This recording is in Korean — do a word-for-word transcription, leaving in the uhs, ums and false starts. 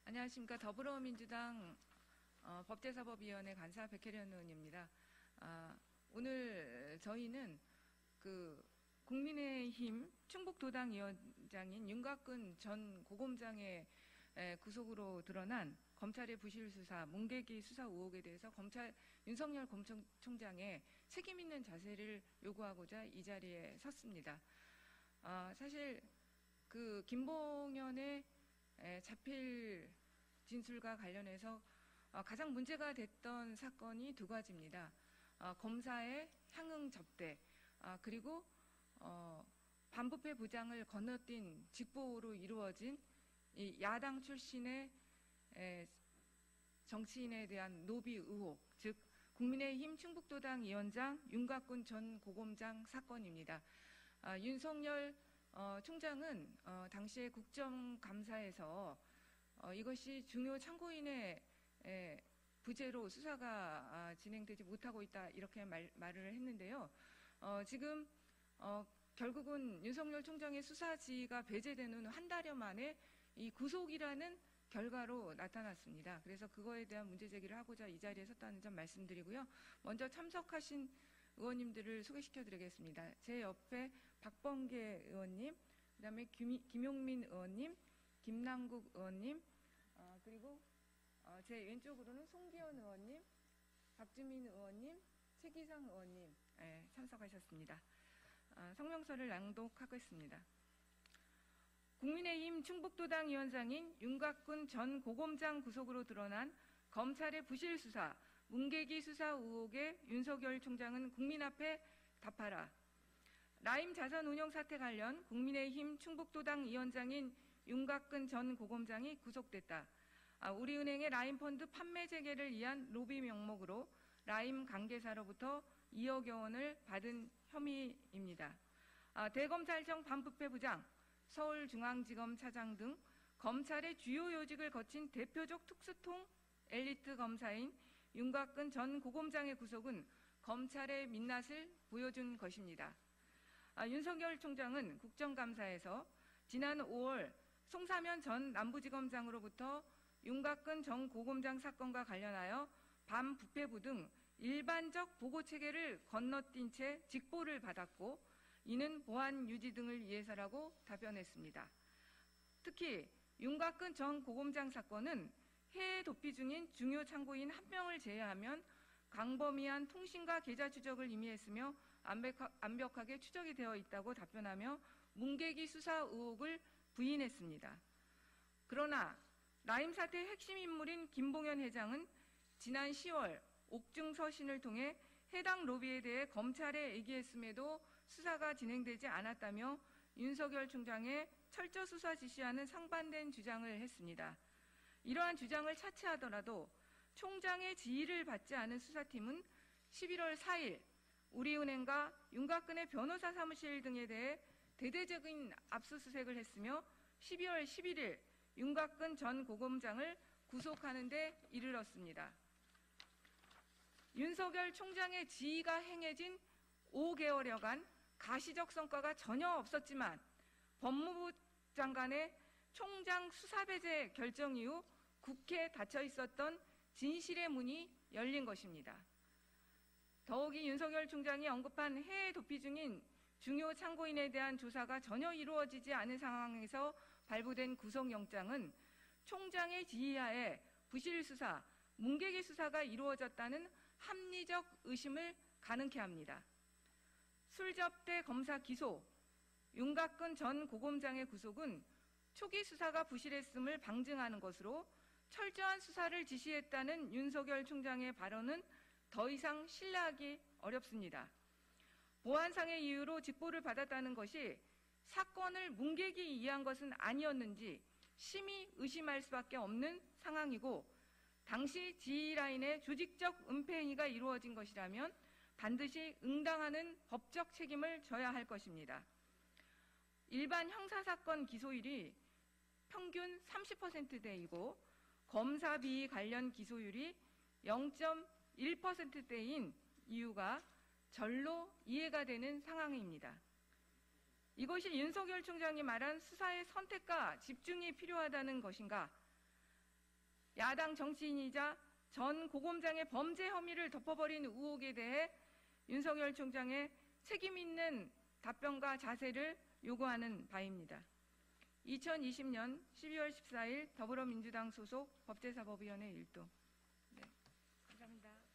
안녕하십니까. 더불어민주당 어, 법제사법위원회 간사 백혜련 의원입니다. 아, 오늘 저희는 그 국민의힘 충북도당 위원장인 윤곽근 전 고검장의 에, 구속으로 드러난 검찰의 부실수사, 문계기 수사 의혹에 대해서 검찰 윤석열 검찰총장의 책임 있는 자세를 요구하고자 이 자리에 섰습니다. 아, 사실 그 김봉현의 에, 자필 진술과 관련해서 어, 가장 문제가 됐던 사건이 두 가지입니다. 어, 검사의 향응 접대, 어, 그리고 어, 반부패 부장을 건너뛴 직보로 이루어진 이 야당 출신의 에, 정치인에 대한 노비 의혹, 즉 국민의힘 충북도당 위원장 윤곽근 전 고검장 사건입니다. 아, 윤석열 어, 총장은 어, 당시에 국정감사에서 어, 이것이 중요 참고인의 에, 부재로 수사가 아, 진행되지 못하고 있다 이렇게 말, 말을 했는데요. 어, 지금 어, 결국은 윤석열 총장의 수사 지휘가 배제되는 한 달여 만에 이 구속이라는 결과로 나타났습니다. 그래서 그거에 대한 문제 제기를 하고자 이 자리에 섰다는 점 말씀드리고요. 먼저 참석하신 의원님들을 소개시켜 드리겠습니다. 제 옆에 박범계 의원님, 그 다음에 김용민 의원님, 김남국 의원님, 어, 그리고 어, 제 왼쪽으로는 송기현 의원님, 박주민 의원님, 최기상 의원님 예, 참석하셨습니다. 어, 성명서를 낭독하겠습니다. 국민의힘 충북도당 위원장인 윤곽근 전 고검장 구속으로 드러난 검찰의 부실수사, 문계기 수사 의혹에 윤석열 총장은 국민 앞에 답하라. 라임 자산운용 사태 관련 국민의힘 충북도당 위원장인 윤곽근 전 고검장이 구속됐다. 아, 우리은행의 라임펀드 판매 재개를 위한 로비 명목으로 라임 관계사로부터 이억여 원을 받은 혐의입니다. 아, 대검찰청 반부패 부장, 서울중앙지검 차장 등 검찰의 주요 요직을 거친 대표적 특수통 엘리트 검사인 윤곽근 전 고검장의 구속은 검찰의 민낯을 보여준 것입니다. 아, 윤석열 총장은 국정감사에서 지난 오월 송사면 전 남부지검장으로부터 윤곽근 전 고검장 사건과 관련하여 반부패부 등 일반적 보고체계를 건너뛴 채 직보를 받았고 이는 보안 유지 등을 위해서라고 답변했습니다. 특히 윤곽근 전 고검장 사건은 해외 도피 중인 중요 참고인 한 명을 제외하면 광범위한 통신과 계좌 추적을 의미했으며 완벽하게 추적이 되어 있다고 답변하며 문계기 수사 의혹을 부인했습니다. 그러나 라임 사태의 핵심 인물인 김봉현 회장은 지난 시월 옥중 서신을 통해 해당 로비에 대해 검찰에 얘기했음에도 수사가 진행되지 않았다며 윤석열 총장의 철저 수사 지시와는 상반된 주장을 했습니다. 이러한 주장을 차치하더라도 총장의 지휘를 받지 않은 수사팀은 십일월 사일 우리은행과 윤곽근의 변호사 사무실 등에 대해 대대적인 압수수색을 했으며 십이월 십일일 윤곽근 전 고검장을 구속하는 데 이르렀습니다. 윤석열 총장의 지휘가 행해진 오 개월여간 가시적 성과가 전혀 없었지만 법무부 장관의 총장 수사배제 결정 이후 국회에 닫혀 있었던 진실의 문이 열린 것입니다. 더욱이 윤석열 총장이 언급한 해외 도피 중인 중요 참고인에 대한 조사가 전혀 이루어지지 않은 상황에서 발부된 구속영장은 총장의 지휘하에 부실수사, 문계기 수사가 이루어졌다는 합리적 의심을 가능케 합니다. 술접대 검사 기소, 윤곽근 전 고검장의 구속은 초기 수사가 부실했음을 방증하는 것으로 철저한 수사를 지시했다는 윤석열 총장의 발언은 더 이상 신뢰하기 어렵습니다. 보안상의 이유로 직보를 받았다는 것이 사건을 문계기 이해한 것은 아니었는지 심히 의심할 수밖에 없는 상황이고 당시 지휘라인의 조직적 은폐 행위가 이루어진 것이라면 반드시 응당하는 법적 책임을 져야 할 것입니다. 일반 형사사건 기소율이 평균 삼십 퍼센트대이고 검사 비위 관련 기소율이 영 점 일 퍼센트대인 이유가 절로 이해가 되는 상황입니다. 이것이 윤석열 총장이 말한 수사의 선택과 집중이 필요하다는 것인가? 야당 정치인이자 전 고검장의 범죄 혐의를 덮어버린 의혹에 대해 윤석열 총장의 책임 있는 답변과 자세를 요구하는 바입니다. 이천이십 년 십이월 십사일 더불어민주당 소속 법제사법위원회 일 도. 네, 감사합니다.